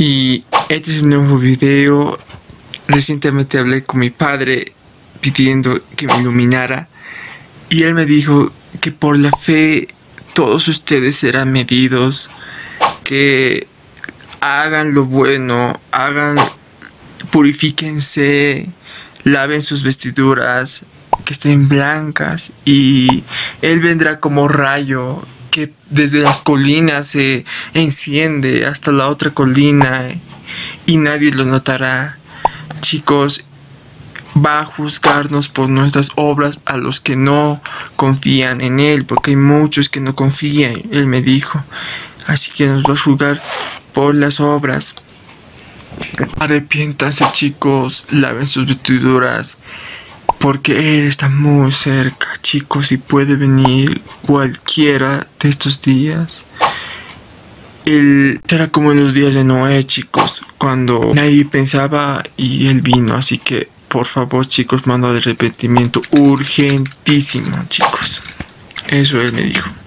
Y este es un nuevo video. Recientemente hablé con mi padre pidiendo que me iluminara y él me dijo que por la fe todos ustedes serán medidos, que hagan lo bueno, purifíquense, laven sus vestiduras, que estén blancas, y Él vendrá como rayo que desde las colinas se enciende hasta la otra colina y nadie lo notará. Chicos, va a juzgarnos por nuestras obras a los que no confían en Él, porque hay muchos que no confían, Él me dijo. Así que nos va a juzgar por las obras. Arrepiéntanse, chicos, laven sus vestiduras, porque Él está muy cerca, chicos, y puede venir cualquiera de estos días. Él será como en los días de Noé, chicos, cuando nadie pensaba y Él vino. Así que, por favor, chicos, mando de arrepentimiento urgentísimo, chicos. Eso Él me dijo.